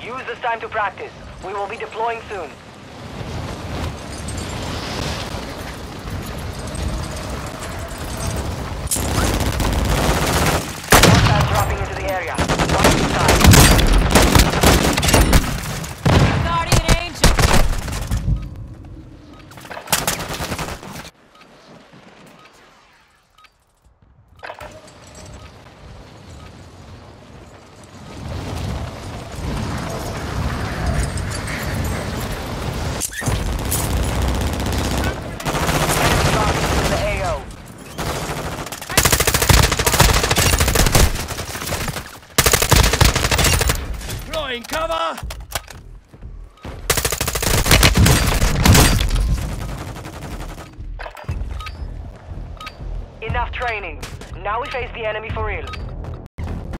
Use this time to practice. We will be deploying soon. Hostiles dropping into the area. Watch your time. Guardian Angel! Cover! Enough training. Now we face the enemy for real.